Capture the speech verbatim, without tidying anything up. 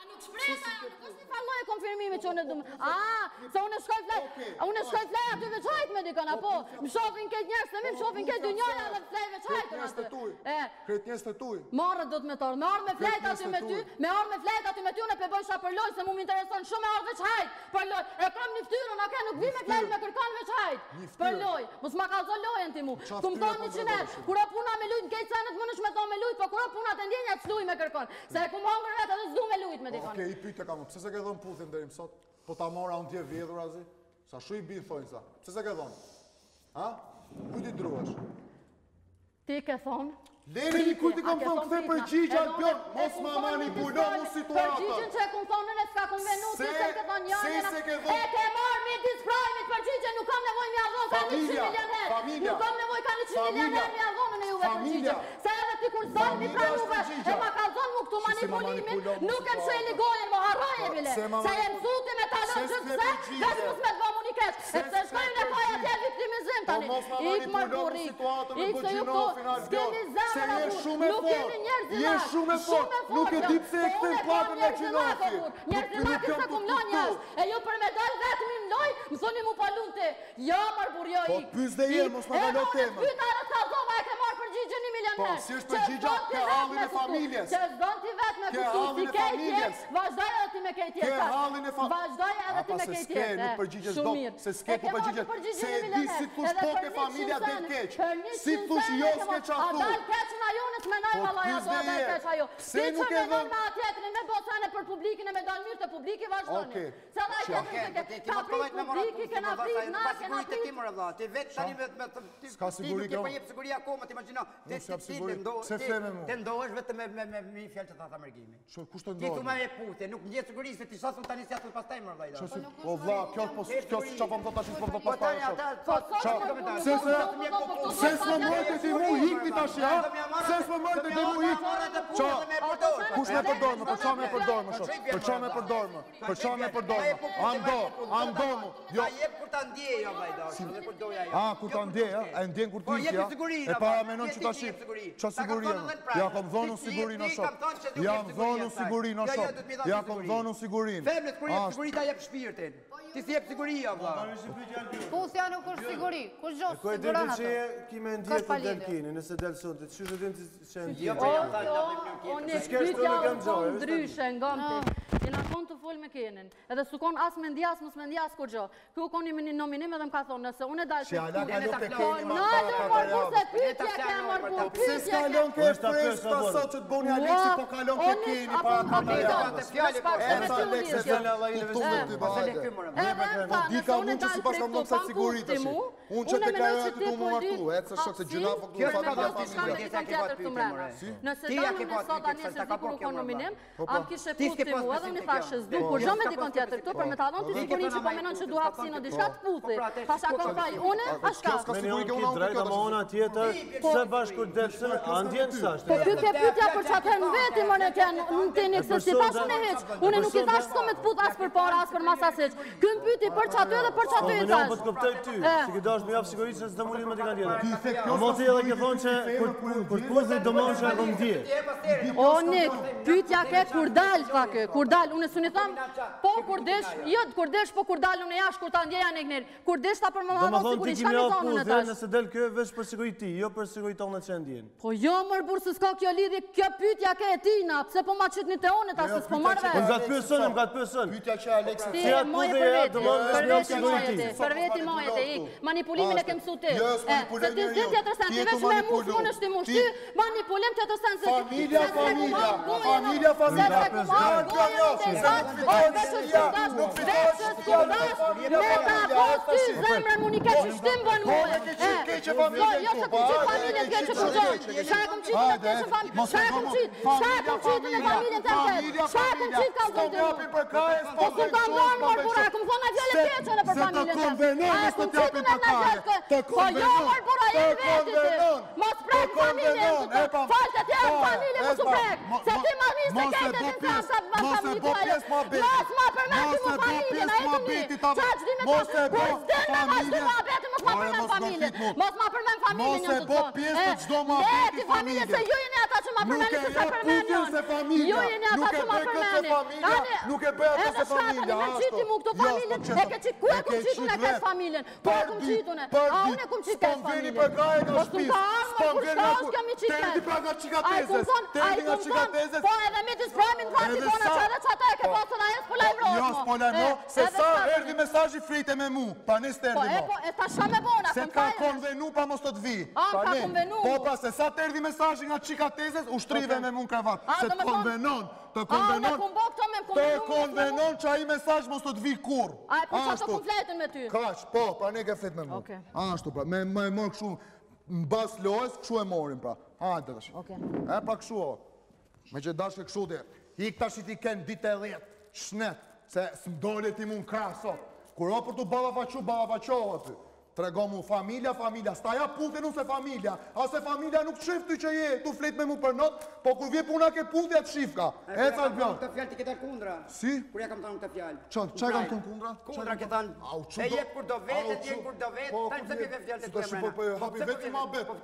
Nuk shpresa, nuk është një falloj e konfirmimi që unë dëmë. A, se unë shkoj flej, unë shkoj flej aty veçajt me dikën, apo? Më shofin këtë njerës të mi, më shofin këtë dy njëja dhe flej veçajtën aty. Kretë njerës të tuj. Marrë do të me torë, me arë me flejt aty me ty, me arë me flejt aty me ty, unë e përboj sa për loj, se mu m'intereson shumë me arë veçajt, për loj. E kam një ftyrën, a ke nuk vi me flejt me kërkan veçajt, për loj. Mos ma kalzo lojën ti mu. Kum thonë një qinet, kura puna me lujt, kejtë senet më nësh me thonë me lujt, po kura puna të ndjenja të sluj me kërkan. Se e kum hongër vetë edhe s'du me lujt me dikon. Okej, i pyte kam, pse se ke dhonë puthin dherim sot? Po ta mora unë tje vjedhur azi? Sa shu i binë thojnë sa? Pse se ke dhonë? Ha? Kujti druash? Ti ke thonë? Leni një kujti kom thonë këthe përgjigja në bjorë, mos ma manipulon në situata. Përgjigjën që e kum thonë në s'ka kum venu, ti se ke thonë njërë, e ke marrë mi disprajmit përgjigje, nuk kam nevoj mi adhonë ka një qimë milioner, nuk kam nevoj ka një qimë milioner mi adhonë në juve përgjigje, se edhe ti kur zonë mi pra juve, e ma ka zonë mu këtu manipulimin, nuk e më shëjli gojën, më harroj e bile, se e më zuti me talon që pëse, vesh mus me të bëmu një kesh, e pëse shkojnë e kaj atje viktimizim tani, ik mërburik, ik se ju këtu, s'keni zem se je shumë e fort, je shumë e fort, nuk e di pse e këtën platën e qinofi. Njerëzilaki se kum lo njerëz, e ju për me dalë vetëm i mloj, më thoni mu palun të, ja marbur jo Po ik. pys dhe jelë, mos më valo tema. E unë pyta edhe ka zova e ke marrë përgjigje një milioner. Po, si është përgjigja ke hallin e familjes. Që zdon ti vetë me kutu, ti kejtje, vazhdoj edhe ti me kejtje. Ke hallin e familjes. Vazhdoj edhe ti me kejtje. Apa se ske, nuk përgjigje zdo, se ske po përgjigje, se e di si t'ush po ke familja dhe keq, si t'ush jo s'ke qathu. Po pys dhe je, pse nuk e dhëm? Me atjetërin me bosane për publikin e me dalë mirë të publiki vazhdojnë. Se da i tjetërin të ke ka prit publiki, kena prit na, kena prit. Ti vetë tani me të s'ka siguri ti për jep siguri akoma, ti imagjino. Ti Ti ndohesh vetëm me me fjalë të thata mërgimi. Kush të Ti tu ndohesh? me putje, nuk ndje siguri se ti shasëm tani si atë pastaj më vllai. Po vlla, kjo po kjo çfarë po më thot tash po po Po tani pastaj. ata Se se se s'më mojtë ti mu hikni tash, ha? Se s'më mojtë ti mu hik. Qa? Kush me përdor më? Për qa me përdor më shok? Për qa me përdor më? Për qa me përdor më? Ando, ando mu. Jo. Ta jep kur ta ndjej jo vllai, edhe kur doja jo. Ah, kur ta ndje, ha? E ndjen kur ti ja? E para menon që tash. Qa siguri? Ja kom dhonu sigurinë shok. Jam dhonu sigurinë shok. Ja kom dhonu sigurinë. Femnet kur jep siguri ta jep shpirtin. Ti si jep siguri jo vlla. Pusja nuk është siguri, kush gjos Ko e siguron ditë që ato. kime ndjetë të delkini, nëse delë sonte, që shë dinë që e ndjetë? Unë e pytja u konë ndryshe nga më ti. Jena konë të folë me kenin. Edhe su konë as me ndjas, mos me ndjas kur gjo. Kjo konë një nominim edhe më ka thonë, nëse unë e dalë Që ala ka nuk e keni ma Në para të katër mërbu se javë. pytja ke mërbu, Se s'kalon ke fresh ta sot që të boni Aleksi, po kalon ke keni para katër javë. Erta Aleksi, se në kuptume të bëhajde. Dika unë që si pas kam nuk sa sigurit është. Unë që të kajoj aty du mu martu, e të shok se gjuna po këtu familja familja. Nëse damë në sot anje se di kur u konë nominim, am kishe puti mu edhe unë i thashë zdu, kur gjë me dikon tjetër këtu, për me ta donë të sigurin që po menon që du hapsinë o diçka të puti. Pasha kërë faj une, ashka. Meni unë ki drejt, ama ona tjetër, se bashkur delësën, andjen sashtë. Po pytje pytja për që atër në veti më në kënë në tini këse si thashë në heq. Une nuk i thashë s'ko me të put as për para, as për masa seq. Kën pyti për që aty edhe për që aty i Po, thash. po të kuptoj ty, si ki dash me japë sigurit se s'do mullit me t'i ka tjetër. A mo ti edhe ke thonë që kur t'puzit do mon që e kom dje. O, Nik, pytja ke kur dal, tha kë, kur dal, unë s'u një thamë, po kur desh, jo, kur desh, po kur dal, unë jash, kur ta ndjeja në kënër, kur desh ta për më Do marrë më thonë sigurit, ti qka kimi në japë zonën e puzit, tash? nëse del kjo veç për sigurit ti, jo për sigurit tonë që e ndjen. Po jo, mërë burë, se s'ka kjo lidhje, kjo pytja ke e tina, pse po ma qëtë një te onë, ta se s'po marrë Po vesh. nga të pyesën, nga të pyesën. Pytja që Aleksi Ti Si atë moje puze për ja, veti, do më për vesh një veti sigurit moje ti. te, për veti moje te, ik, manipulimin e kem su ti. Jo, s'manipulim Se ti një zdi jo. tjetër sen, Ti ti e veç tu me manipulu. mush mund është ti mush Ti- ty, manipulim tjetër sen se... Familja, se se familja, ku marrë familja, gojën, familja. se se ku marrë gojën, Se se nuk se fitohet veçës shqia, ku dash, nuk fitohet veçës ku shqia, dash, familja, me ta familja, pos ty familja. zemrën mu një keq që shtim bën mu. Po, me ke qit keqe familjen Jo, tu, se po, ku qit hajde, familjen ke keq që qit ku gjo. keqe. Qa e kom qit në Hajde, keqe familjen, mos qa e e kom komo. qit, qa e kom qit në familjen të mket, Familja, qa e kom qit ka S'kom zonë japin për kajes, Po s'u kam dhënë mor bura, kum thonë atë fjalë keqe në për familjen. Se të konvenon A, mos të kum t'japin qitën për e në kaje. gjallë. Të Po jo konvenon. mor bura, Të i vetit. konvenon. Mos prek Të familjen. konvenon, e pam. Falë të tjerë Po, familje e mos u pam. prek. Mo- Se mo- ti ma mi se mos e kejtë bo të pjesë, sa mos e familje bo tuaje. pjesë ma beti. Mos ma përmend Mos ti e mu bo familjen, pjesë a e ma të mi. beti, ta- Qa që di me mos ta, e bo kur s'din me ma shdi familjen. ma beti, mos ma Ore, përmend mos na familjen. flit mu. Mos ma përmend familjen Mos një e të bo thonë. pjesë të E, çdo ma le beti ti familjen, se familjen. ju jeni ata që ma për meni se se për meni janë. Ju jeni ata që ma për meni. Nuk e bëj atë se familja, ashtu. Edhe shka të me qiti mu këto familjen, e ke qitë, ku e kum qitun e këtë familjen? Ku e kum qitun e? A unë e kum qitë këtë familjen? Për gaje nga shpis. Po s'kum ka armë, kur shka është kemi qitë këtë? Terdi pra nga qikatezes. Terdi nga qikatezes. Po edhe me disë pramin prati kona që edhe që ata e ke pasë da jesë po lajmërot. Jo, s'po lajmërot, se sa erdi mesajji frite me mu, pa nis të erdi mo. Po, e ta shka me bona, se ka konvenu pa mos të të vi. A, ka konvenu. Po, pa, se sa të erdi mesajji nga qikatezes, u shtrive me mu në kravat. Se të konvenon, të konvenon, të konvenon që a i mesajj mos të të vi kur. A, e për që të kun fletën me ty? Kash, po, pra ne ke flet me mu. Ashtu, pra, me morë këshu, në bas lojës, këshu e morim, pra. Hajde, tash. E, pra këshu, o. Me që dashke këshu dhe, ik tash i ti ken dite e dhjetë, shnet, se s'mdole ti mu në krah sot. Kur o për tu baba faqu, baba faqohë aty. Trego mu familja, familja, sta ja putë nuk se familja, ase familja nuk shif ty që je, tu flet me mu për not, po kur vje puna ke putë ja të shifka. E ca të bjën. Këtë fjallë ti këtë kundra. Si? Kur ja kam thënë këtë fjallë. Qa, qa kam thënë kundra? Kundra ke thënë, e jep kur do vetë, e t'jen kur do vetë, ta në të bjeve fjallë të të emrena. Hapi vetë ma betë.